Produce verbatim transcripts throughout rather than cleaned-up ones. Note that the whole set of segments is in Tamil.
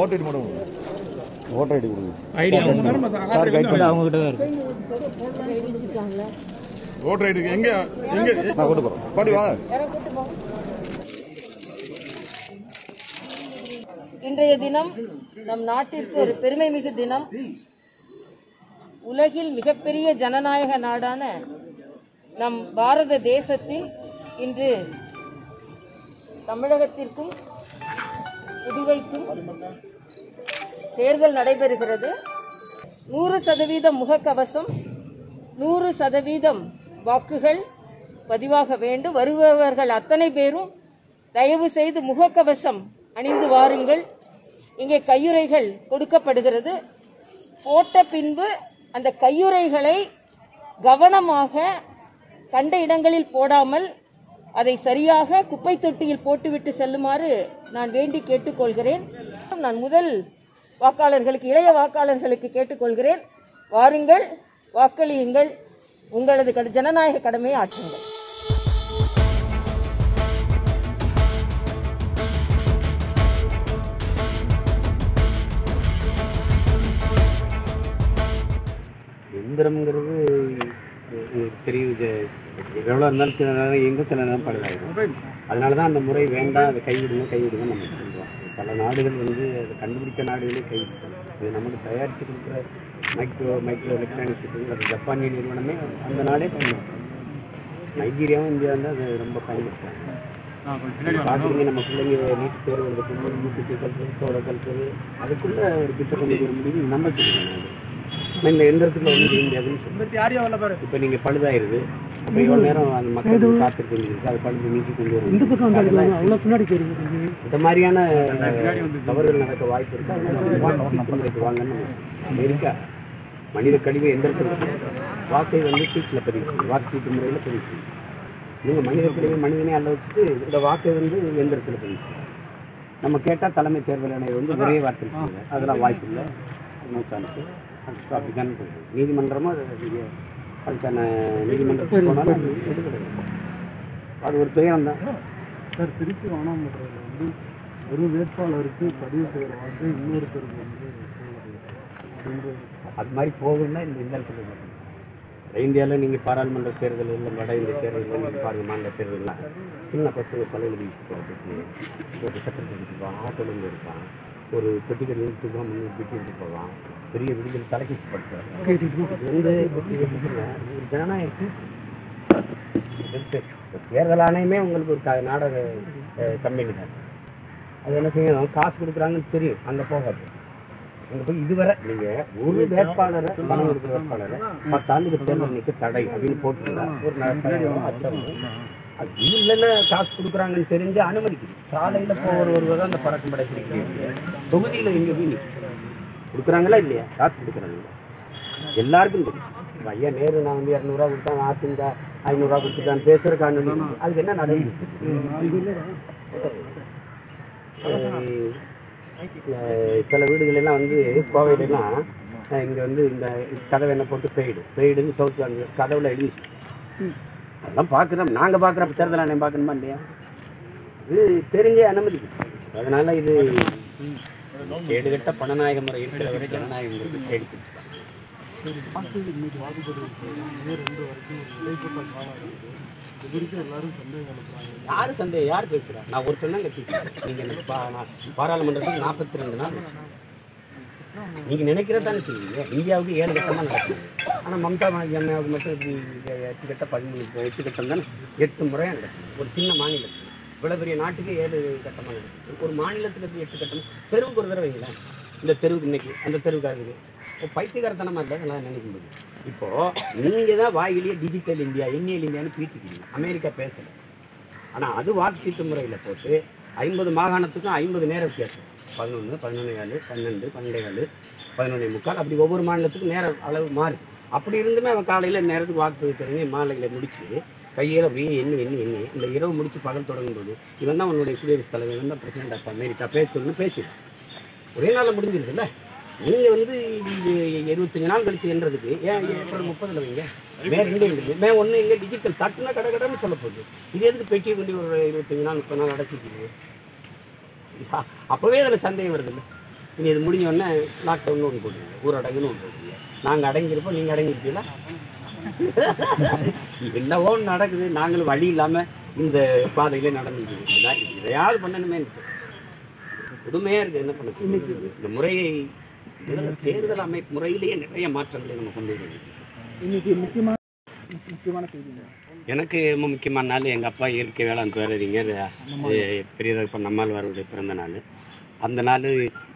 ஓட்டர் ஐடி மட்டும் ஓட்டர் ஐடி கொடுங்க. சார் கைட் பண்ணி அவங்க கிட்ட தான் இருக்கு. ஓட்டர் ஐடி எங்க எங்க நான் கொண்டு போறேன். பாடி வாங்க. இன்றைய தினம் நம் நாட்டிற்கு ஒரு பெருமை மிகு தினம். உலகில் மிகப்பெரிய ஜனநாயக நாடான நம் பாரத தேசத்தில் இன்று தமிழகத்திற்கும் புதுவைக்கும் தேர்தல் நடைபெறுகிறது. நூறு சதவீதம் முகக்கவசம், நூறு சதவீதம் வாக்குகள் பதிவாக வேண்டும். வருபவர்கள் அத்தனை பேரும் தயவு செய்து முகக்கவசம் அணிந்து வாருங்கள். இங்கே கையுறைகள் கொடுக்கப்படுகிறது. போட்ட பின்பு அந்த கையுறைகளை கவனமாக கண்ட இடங்களில் போடாமல் அதை சரியாக குப்பை தொட்டியில் போட்டுவிட்டு செல்லுமாறு நான் வேண்டி கேட்டுக்கொள்கிறேன். நான் முதல் வாக்காளர்களுக்கு, இளைய வாக்காளர்களுக்கு கேட்டுக்கொள்கிறேன். வாருங்கள், வாக்களியுங்கள், உங்களது ஜனநாயக கடமையை ஆற்றுங்கள். எந்திரம்ங்கிறது பெரிய எவ்வளோ இருந்தாலும் சில நேரம் எங்கே சில நேரம் பழுதாயிடும். அதனால தான் அந்த முறை வேண்டாம், அதை கைவிடுங்க கைவிடுங்க நம்ம சொல்கிறோம். பல நாடுகள் வந்து அதை கண்டுபிடிக்க நாடுகளே கைவிடுறோம். இது நமக்கு தயாரித்து கொடுக்குற மைக்ரோ மைக்ரோ எலக்ட்ரானிக்ஸ் அது ஜப்பானிய நிறுவனமே அந்த நாடே பயன்படுத்தும். நைஜீரியாவும் இந்தியா வந்து அதை ரொம்ப பயன்படுத்துகிறாங்க. பார்க்குறீங்க, நம்ம பிள்ளைங்க நீட்டு தேர்வு எழுதுக்கும்போது யூடியூப் கல்ச்சது சோழ கல்ச்சது அதுக்குள்ளே ஒரு திட்டம் கொண்டு வர முடியும். நம்ம சொல்லுவோம் இந்த எந்திரத்தில் வந்து முடியாதுன்னு சொல்லுங்கள். இப்போ நீங்கள் பழுதாயிருது, அப்போ எவ்வளோ நேரம் அந்த மக்கள் காத்திருக்கீங்க, அது பழுது நீக்கி கொண்டு வரும். இந்த மாதிரியான தவறுகள் நடக்க வாய்ப்பு இருக்குது. அதனால வாங்கன்னு அமெரிக்கா மனித கழிவு எந்திரத்தில் வாக்கை வந்து சீட்டில் பதிவு செய்யும், வாக்கு சீட்டு முறையில் பதிவு செய்யும். நீங்கள் மனித கழிவு மனிதனே அல்ல வச்சுட்டு இந்த வாக்கை வந்து எந்திரத்தில் பதிவு செய்யும். நம்ம கேட்டால் தலைமை தேர்தல் ஆணையர் வந்து ஒரே வார்த்தை செய்யுங்க, அதெல்லாம் வாய்ப்பு இல்லை, நூற்றாண்டு அப்படித்தான் நீதிமன்றமும் அதுக்கான நீதிமன்றத்துக்கு போனாலும் அது ஒரு துயரம் தான் சார். திருச்சி வானாமதுரையில் வந்து ஒரு வேட்பாளருக்கு பதிவு செய்கிற வாக்கு இன்னொருத்தருக்கு வந்து அது மாதிரி போகும்னா இந்த இந்த இடத்துல வட இந்தியாவில் நீங்கள் பாராளுமன்ற தேர்தல் இல்லை, வட இந்திய தேர்தலில் நீங்கள் பாருங்கள், மாநில தேர்தலாம் சின்ன பசங்க பள்ளியில் வீட்டு போகிறதுக்கு ஒரு சட்டத்தில் இருப்பான், ஆட்டோலேருந்து இருப்பான், ஒரு பெட்டிக்கல் எடுத்துக்கலாம், முன்னூறு பெட்டி எடுத்து போகலாம், பெரிய விடுதலை தலைக்கிச்சு படுத்துறாங்க. எந்த ஒரு ஜனநாயகம் தேர்தல் ஆணையமே உங்களுக்கு ஒரு நாடக கம்பெனி தான். அது என்ன செய்யணும், காசு கொடுக்குறாங்கன்னு தெரியும், அங்கே போகாது. அங்கே போய் இதுவரை நீங்கள் ஒரு வேட்பாளரை பணம் கொடுக்குற வேட்பாளரை பத்தாண்டுக்கு தேர்தல் நிற்க தடை அப்படின்னு போட்டுருந்தா ஒரு நடத்தாலும் அச்சம். அது இது இல்லைன்னா காசு கொடுக்குறாங்கன்னு தெரிஞ்சு அனுமதிக்குது. சாலையில் போகிற ஒருவர் தான் அந்த பறக்கும் படை பிடிக்கிறது. தொகுதியில் எங்கே போய் நிற்கும் கொடுக்குறாங்களா இல்லையா, காசு கொடுக்குறாங்களா எல்லாருக்கும் தெரியும். ஐயா நேரு நான் வந்து இரநூறுவா கொடுத்தேன், அதிமுக ஐநூறுரூவா கொடுத்துட்டான்னு பேசுகிற காரணம் அதுக்கு என்ன நடந்துச்சு. சில வீடுகளெல்லாம் வந்து கோவையிலலாம் இங்கே வந்து இந்த கதவை என்ன போட்டு பெய்டு பெய்டுன்னு சவுத்து அந்த கதவுல எழுதிச்சு. அதெல்லாம் பார்க்குறோம், நாங்கள் பார்க்குறப்ப தேர்தல் ஆணையம் பார்க்கணுமா இல்லையா, இது தெரிஞ்சே அனுமதிக்கு. அதனால் இது கேடுகட்ட பணநாயக முறை இருக்கிற வரை ஜனநாயகம் தேடி யாரு சந்தேகம், யார் பேசுகிறா? நான் ஒருத்தர் தான் கத்திக்கிறேன். நீங்கள் பாராளுமன்றத்துக்கு நாற்பத்தி ரெண்டு நாள் வச்சு நீங்கள் நினைக்கிறதானே செய்வீங்க. இந்தியாவுக்கு ஏழு கட்டமாக நடக்குது. ஆனால் மம்தா பானர்ஜி அம்மாவுக்கு மட்டும் இப்படி எட்டு கட்ட பதிமூணு எட்டு கட்டம் தானே எட்டு முறையாக நடக்குது. ஒரு சின்ன மாநிலத்துக்கு இவ்வளோ பெரிய நாட்டுக்கு ஏழு கட்டமாக நடக்குது. ஒரு மாநிலத்துக்கு எட்டு கட்டம், தெருவுக்கு ஒரு தடவை வைங்களேன். இந்த தெருவுக்கு இன்னைக்கு அந்த தெருவுக்காக இருக்குது. இப்போ பைத்தியகாரத்தனமாக இல்லை அதெல்லாம் நினைக்கும்போது. இப்போது நீங்கள் தான் வாயிலேயே டிஜிட்டல் இந்தியா எண்ணியல் இந்தியான்னு பிரிச்சுக்கிறீங்க. அமெரிக்கா பேசலை, ஆனால் அது வாக்குச்சீட்டு முறையில் போட்டு ஐம்பது மாகாணத்துக்கும் ஐம்பது நேர வித்தியாசம், பதினொன்று பதினொன்று ஏழு பன்னெண்டு பன்னெண்டு ஏழு பதினொன்று முக்கால், அப்படி ஒவ்வொரு மாநிலத்துக்கும் நேர அளவு மாறுது. அப்படி இருந்துமே அவன் காலையில் நேரத்துக்கு வாக்கு தெரிஞ்சு மாலையில் முடிச்சு கையில் அப்படியே எண்ணி எண்ணி எண்ணி இந்த இரவு முடித்து பகல் தொடங்கும்போது இவன் தான் அவனுடைய குடியரசுத் தலைவர், இவன் தான் பிரசிடென்ட் ஆஃப் அமெரிக்கா பேசணும்னு பேசிடுறான். ஒரே நாளில் முடிஞ்சிருக்குல்ல. நீங்கள் வந்து இது இருபத்தஞ்சி நாள் கழிச்சு என்றதுக்கு ஏன் ஏப்ரல் முப்பதில் வைங்க, மே ரெண்டு இல்லை மே ஒன்று இங்கே டிஜிட்டல் தட்டுனா கடை கடைன்னு சொல்ல போகுது. இது எதுக்கு பெட்டியை கொண்டு ஒரு இருபத்தஞ்சி நாள் முப்பது நாள் அடைச்சிருக்கு? அப்போவே அதில் சந்தேகம் வருது இல்லை. இனி இது முடிஞ்ச உடனே லாக்டவுன் ஒன்று போட்டுருங்க, ஊரடங்குன்னு ஒன்று போட்டுருங்க. நாங்கள் அடங்கியிருப்போம், நீங்கள் அடங்கியிருப்பீங்களா? என்னவோ நடக்குது, நாங்களும் வழி இல்லாமல் இந்த பாதையிலே நடந்துருக்குது. இதுதான் இதையாவது பண்ணணுமே புதுமையாக இருக்குது. என்ன பண்ண இந்த முறையை முதல்ல தேர்தல் அமைப்பு முறையிலேயே நிறைய மாற்றங்களை நம்ம கொண்டு வருது. இன்னைக்கு முக்கியமான முக்கியமான செய்தி எனக்கு ரொம்ப முக்கியமான நாள் எங்கள் அப்பா இயற்கை வேளாண் பேரறிஞர் பெரியதப்ப நம்மாழ்வாருடைய பிறந்த நாள். அந்த நாள்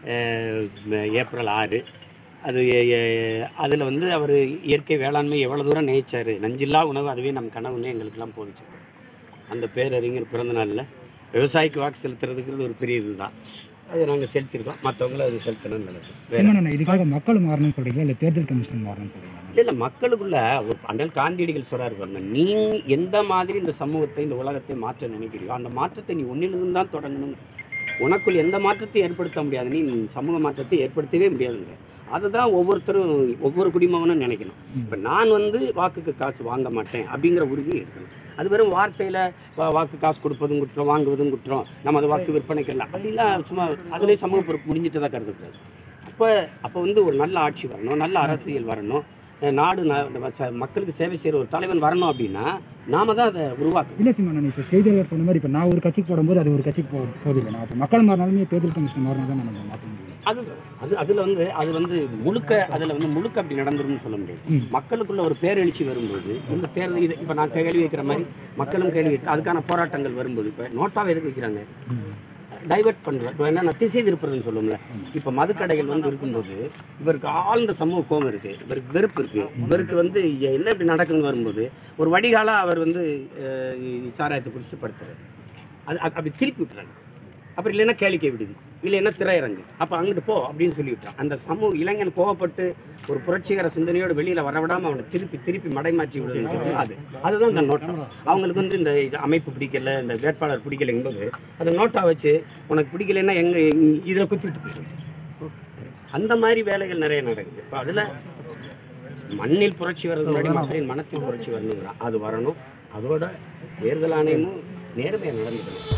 ஏப்ரல் ஆறு. அது அதில் வந்து அவர் இயற்கை வேளாண்மை எவ்வளோ தூரம் நேசிச்சார், நஞ்சில்லா உணவு அதுவே நம்ம கனவுன்னு எங்களுக்கெல்லாம் போதிச்சு. அந்த பேரறிஞர் பிறந்த நாளில் விவசாயிக்கு வாக்கு செலுத்துறதுங்கிறது ஒரு பெரிய இது தான். அதை நாங்கள் செலுத்திருக்கோம், மற்றவங்களும் அது செலுத்தணும்னு நினைக்கிறோம். இதுக்காக மக்கள் மாறணும்னு சொல்கிறீங்களா இல்லை தேர்தல் கமிஷன் மாறணும்னு சொல்கிறீங்களா? இல்லை இல்லை மக்களுக்குள்ள ஒரு அண்ணல் காந்தியடிகள் சொல்கிறாரு பாருங்க, நீ எந்த மாதிரி இந்த சமூகத்தை இந்த உலகத்தை மாற்ற நினைக்கிறியோ அந்த மாற்றத்தை நீ ஒன்றிலிருந்து தான் தொடங்கணும். உனக்குள் எந்த மாற்றத்தை ஏற்படுத்த முடியாது, நீ சமூக மாற்றத்தை ஏற்படுத்தவே முடியாதுங்க. அதுதான் ஒவ்வொருத்தரும் ஒவ்வொரு குடிமகனும் நினைக்கணும். இப்போ நான் வந்து வாக்குக்கு காசு வாங்க மாட்டேன் அப்படிங்கிற உறுதி இருக்கணும். அது வெறும் வார்த்தையில் வாக்கு காசு கொடுப்பதும் குற்றம், வாங்குவதும் குற்றம், நம்ம அதை வாக்கு விற்பனைக்கலாம் அப்படிலாம் சும்மா அதுலேயே சமூக பொறுப்பு முடிஞ்சிட்டு தான் கருதக்கூடாது. அப்போ அப்போ வந்து ஒரு நல்ல ஆட்சி வரணும், நல்ல அரசியல் வரணும், நாடு மக்களுக்கு சேவை செய்கிற ஒரு தலைவன் வரணும் அப்படின்னா நாம தான் அதை உருவாக்கணும். இல்லை சிம்மா, நான் இப்போ செய்தியாளர் சொன்ன மாதிரி இப்போ நான் ஒரு கட்சிக்கு போடும்போது அது ஒரு கட்சிக்கு போ போதில்லை. நான் இப்போ மக்கள் மாறினாலுமே தேர்தல் கமிஷன் மாறினா தான் நம்ம மாற்ற முடியும். அது அது அதில் வந்து அது வந்து முழுக்க அதில் வந்து முழுக்க அப்படி நடந்துரும்னு சொல்ல முடியாது. மக்களுக்குள்ள ஒரு பேரெழுச்சி வரும்போது இந்த தேர்தல் இது இப்போ நான் கேள்வி வைக்கிற மாதிரி மக்களும் கேள்வி வைக்க அதுக்கான போராட்டங்கள் வரும்போது இப்போ நோட்டாவை எதுக்கு வைக்கிறாங்க, டைவெர்ட் பண்ணுவேன். இப்போ என்ன திசை திருப்புறதுன்னு சொல்லுவோம்ல. இப்போ மதுக்கடைகள் வந்து இருக்கும்போது இவருக்கு ஆழ்ந்த சமூக கோபம் இருக்குது, இவருக்கு வெறுப்பு இருக்குது, இவருக்கு வந்து என்ன இப்படி நடக்குதுன்னு வரும்போது ஒரு வடிகாலாக அவர் வந்து சாராயத்தை குடிச்சு படுத்துறாரு. அது அப்படி திருப்பி விட்டுறாங்க. அப்புறம் இல்லைன்னா கேளிக்கை விடுது, இல்லைன்னா திரையரங்கு, அப்போ அங்கிட்டு போ அப்படின்னு சொல்லி விட்டான். அந்த சமூக இளைஞன் கோவப்பட்டு ஒரு புரட்சிகர சிந்தனையோடு வெளியில் வரவிடாமல் அவனை திருப்பி திருப்பி மடைமாற்றி விடுதுன்னு சொல்லி அது அதுதான் இந்த நோட்டம். அவங்களுக்கு வந்து இந்த அமைப்பு பிடிக்கல, இந்த வேட்பாளர் பிடிக்கல என்பது அந்த நோட்டா வச்சு உனக்கு பிடிக்கலைன்னா எங்கே இதில் குத்திட்டு போயிடும். அந்த மாதிரி வேலைகள் நிறைய நடக்குது. இப்போ அதில் மண்ணில் புரட்சி வர்றது முன்னாடி மக்களின் மனத்தில் புரட்சி வரணுங்கிறான். அது வரணும். அதோட தேர்தல் ஆணையமும் நேர்மையாக நடந்துக்கணும்.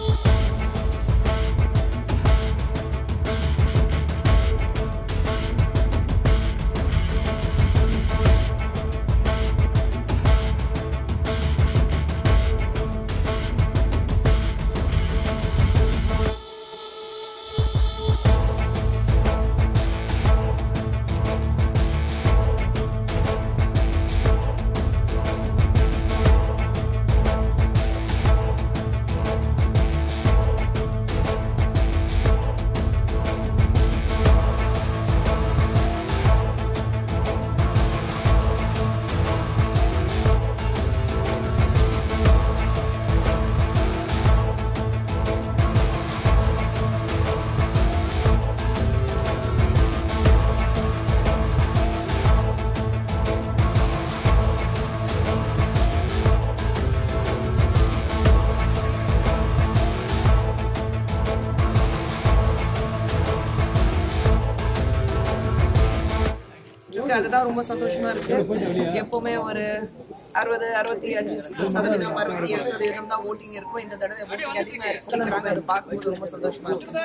அதுதான் ரொம்ப சந்தோஷமா இருக்கு. எப்பவுமே ஒரு அறுபது அறுபத்தி அஞ்சு சதவீதம் அறுபத்தி ஏழு சதவீதம் தான் ஓட்டிங் இருக்கும். இந்த தடவை ஓட்டிங் அதிகமா இருக்குங்கிறாங்க. அது பார்க்கும்போது ரொம்ப சந்தோஷமா இருக்கு.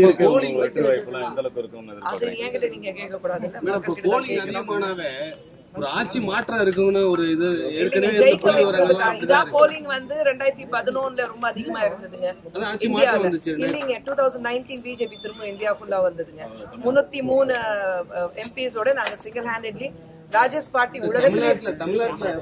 அது என்கிட்ட நீங்க கேட்க கூடாது. ஒரு ஆட்சி மாற்றம் இருக்குன்னு ஒரு இது ஏற்கனவே இதான் போலிங் வந்து ரெண்டாயிரத்தி பதினொன்னுல ரொம்ப அதிகமா இருந்ததுங்க இந்தியாவில். இல்லைங்க, டூ தௌசண்ட் நைன்டீன் பிஜேபி திரும்ப இந்தியா ஃபுல்லா வந்ததுங்க. முன்னூத்தி மூணு எம்பிஸோட நாங்க சிங்கிள் ஹேண்டட்லி ராஜேஷ் பார்ட்டி உலகத்துல தமிழ்நாட்டுல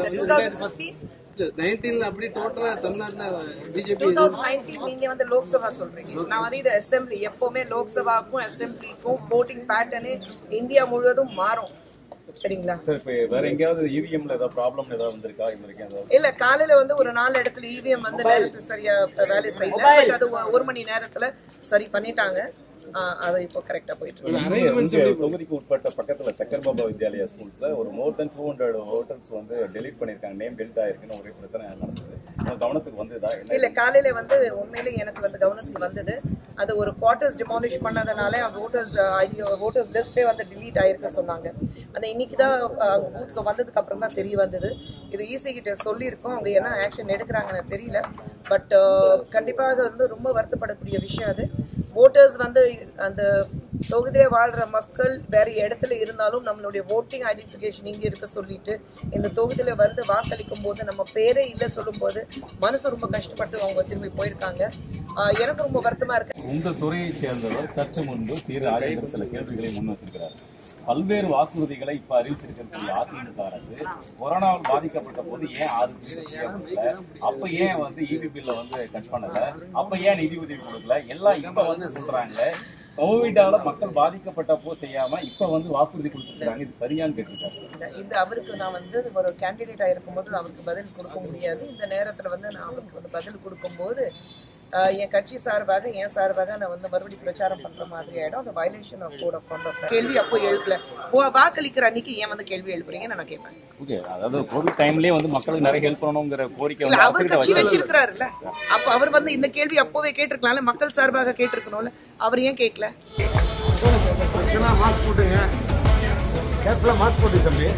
அப்படி டோட்டலா தமிழ்நாட்டுல பிஜேபி டூ தௌசண்ட் நைன்டீன் நீங்க வந்து லோக்சபா சொல்றீங்க, நான் வந்து இது அசெம்பிளி. எப்பவுமே லோக்சபாக்கும் அசெம்பிளிக்கும் voting பேட்டர்னு இந்தியா முழுவதும் மாறும். சரிங்களா? வேற எங்கயாவது இவிஎம்ல ஏதாவது ப்ராப்ளம் ஏதாவது வந்திருக்கா? இல்ல, காலையில வந்து ஒரு நாலு இடத்துல இவிஎம் வந்து நேரத்துக்கு சரியா வேலை செய்யல. அது ஒரு மணி நேரத்துல சரி பண்ணிட்டாங்க. அது இப்போ கரெக்டா போயிட்டு இருக்கு. தொகுதிக்கு உட்பட்ட பக்கத்துல சக்கர் பாபா வித்யாலயா ஸ்கூல்ஸ்ல ஒரு more then two hundred voters வந்து டெலீட் பண்ணிருக்காங்க. நேம் டெலிட் ஆயிருக்குன்னு ஒரு பிரச்சனை நடந்தது. கவனத்துக்கு வந்ததா? இல்ல, காலையில வந்து உண்மையிலே எனக்கு வந்து கவனத்துக்கு வந்தது. அது ஒரு குவார்டர்ஸ் டிமாலிஷ் பண்ணதுனால ஓட்டர்ஸ் ஓட்டர்ஸ் லிஸ்டே வந்து டிலீட் ஆயிருக்கு சொன்னாங்க. அந்த இன்னைக்கு தான் பூத்துக்கு வந்ததுக்கு அப்புறம் தான் தெரிய வந்தது. இது ஈசி கிட்ட சொல்லியிருக்கோம். அவங்க என்ன ஆக்ஷன் எடுக்கிறாங்கன்னு தெரியல. பட் கண்டிப்பாக வந்து ரொம்ப வருத்தப்படக்கூடிய விஷயம் அது. ஓட்டர்ஸ் வந்து அந்த தொகுதியிலே வாழ்ற மக்கள் வேற இடத்துல இருந்தாலும் நம்மளுடைய ஓட்டிங் ஐடென்டிஃபிகேஷன் இங்கே இருக்க சொல்லிட்டு இந்த தொகுதியில வந்து வாக்களிக்கும் போது நம்ம பேரே இல்லை சொல்லும் போது மனசு ரொம்ப கஷ்டப்பட்டு அவங்க திரும்பி போயிருக்காங்க. எனக்கு ரொம்ப வருத்தமா இருக்கு. உங்க துறையை சேர்ந்தவர் சற்று முன்பு திரு ராஜேந்திர சில கேள்விகளை முன் வச்சிருக்கிறார். பல்வேறு வாக்குறுதிகளை இப்ப அறிவிச்சிருக்கக்கூடிய அதிமுக அரசு கொரோனாவால் பாதிக்கப்பட்ட போது ஏன் ஆறு அப்ப ஏன் வந்து இபி பில்ல வந்து கட் பண்ணல, அப்ப ஏன் நிதி உதவி கொடுக்கல, எல்லாம் இப்ப வந்து சொல்றாங்க. கோவிடால மக்கள் பாதிக்கப்பட்டப்போ செய்யாம இப்ப வந்து வாக்குறுதி கொடுத்துருக்காங்க. இது சரியான்னு கேட்டிருக்காங்க. இந்த அவருக்கு நான் வந்து ஒரு கேண்டிடேட்டா இருக்கும்போது அவருக்கு பதில் கொடுக்க முடியாது. இந்த நேரத்துல வந்து நான் அவருக்கு வந்து பதில் கொடுக்கும்போது என் கட்சி சார்பாக என் சார்பாக நான் வந்து மறுபடியும் பிரச்சாரம் பண்ற மாதிரி ஆயிடும். அந்த violation of code of conduct கேள்வி அப்போ எழுப்பல. வாக்களிக்கிற அன்னைக்கு ஏன் வந்து கேள்வி எழுப்புறீங்கன்னு நான் கேட்பேன். ஓகே, அதாவது கோவிட் டைம்லயே வந்து மக்களுக்கு நிறைய ஹெல்ப் பண்ணணும்ங்கற கோரிக்கை அவர் கட்சி வச்சிருக்காருல்ல, அப்ப அவர் வந்து இந்த கேள்வி அப்போவே கேட்டிருக்கலாம்ல, மக்கள் சார்பாக கேட்டிருக்கணும்ல, அவர் ஏன் கேட்கல? மாஸ்க் போட்டுங்க, கேர்ஃபுல்லா மாஸ்க் போட்டு தம்பி.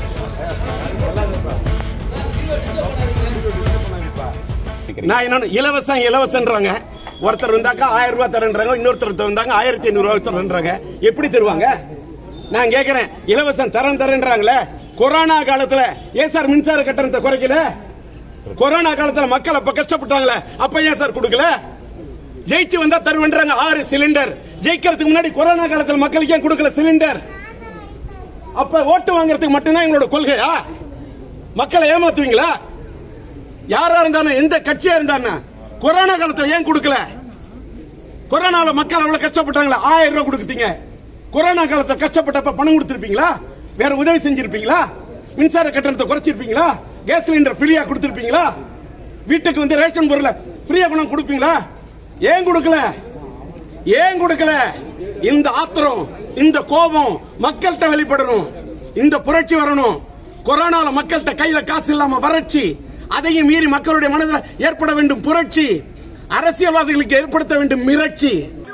நான் என்ன இலவசம் இலவசன்றாங்க, ஒருத்தர் வந்தாக்கா ஆயிரம் ரூபாய் தரேன்றாங்க, இன்னொருத்தர் வந்தாங்க ஆயிரத்தி ஐநூறு ரூபாய் தரேன்றாங்க. எப்படி தருவாங்க? நான் கேட்கிறேன், இலவசம் தரம் தரேன்றாங்களே, கொரோனா காலத்துல ஏன் சார் மின்சார கட்டணத்தை குறைக்கல? கொரோனா காலத்துல மக்கள் அப்ப கஷ்டப்பட்டாங்களே, அப்ப ஏன் சார் கொடுக்கல? ஜெயிச்சு வந்தா தருவேன்றாங்க ஆறு சிலிண்டர். ஜெயிக்கிறதுக்கு முன்னாடி கொரோனா காலத்துல மக்களுக்கு ஏன் கொடுக்கல சிலிண்டர்? அப்ப ஓட்டு வாங்குறதுக்கு மட்டும்தான் எங்களோட கொள்கையா? மக்களை ஏமாத்துவீங்களா? யாரா இருந்தாலும் எந்த கட்சியா இருந்தாலும் கொரோனா காலத்துல ஏன் கொடுக்கல? கொரோனால மக்கள் அவ்வளவு கஷ்டப்பட்டாங்களா, ஆயிரம் ரூபாய் கொடுத்தீங்க. கொரோனா காலத்துல கஷ்டப்பட்டப்ப பணம் கொடுத்திருப்பீங்களா? வேற உதவி செஞ்சிருப்பீங்களா? மின்சார கட்டணத்தை குறைச்சிருப்பீங்களா? கேஸ் சிலிண்டர் ஃப்ரீயா கொடுத்திருப்பீங்களா? வீட்டுக்கு வந்து ரேஷன் பொருளை ஃப்ரீயா பணம் கொடுப்பீங்களா? ஏன் கொடுக்கல? ஏன் கொடுக்கல? இந்த ஆத்திரம், இந்த கோபம் மக்கள்கிட்ட வெளிப்படணும். இந்த புரட்சி வரணும். கொரோனால மக்கள்கிட்ட கையில காசு இல்லாம வறட்சி, அதையும் மீறி மக்களுடைய மனதில் ஏற்பட வேண்டும் புரட்சி, அரசியல்வாதிகளுக்கு ஏற்படுத்த வேண்டும் மிரட்சி.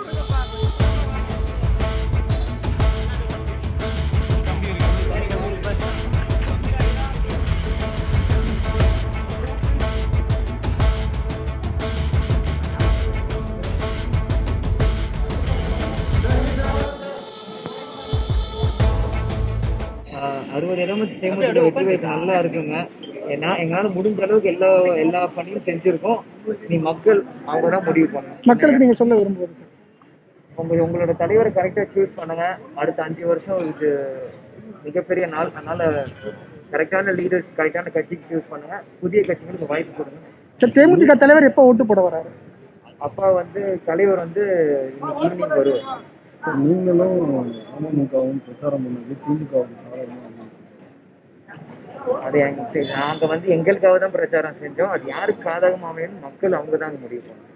அறுபது இடம் தேமுதிக வெற்றி வைக்க நல்லா இருக்குங்க. ஏன்னா எங்களால முடிஞ்ச அளவுக்கு எல்லா எல்லா பணியும் செஞ்சிருக்கோம். நீ மக்கள் அவங்க தான் முடிவு பண்ணுங்க. மக்களுக்கு நீங்க சொல்ல விரும்புவது உங்க உங்களோட தலைவரை கரெக்டா சூஸ் பண்ணுங்க. அடுத்த அஞ்சு வருஷம் இது மிகப்பெரிய நாள். அதனால கரெக்டான லீடர்ஸ், கரெக்டான கட்சிக்கு சூஸ் பண்ணுங்க. புதிய கட்சிகளுக்கு வாய்ப்பு கொடுங்க. சார், தேமுதிக தலைவர் எப்போ ஓட்டு போட வராரு? அப்பா வந்து தலைவர் வந்து இன்னைக்கு ஈவினிங் வருவார். நீங்களும் அமமுகவும் பிரச்சாரம் பண்ணது திமுகவுக்கு சாதகமாக அது எங்க நாங்க வந்து எங்களுக்காக தான் பிரச்சாரம் செஞ்சோம். அது யாருக்கு சாதகமாக மக்கள் அவங்க தான் முடிவு பண்ணுவோம்.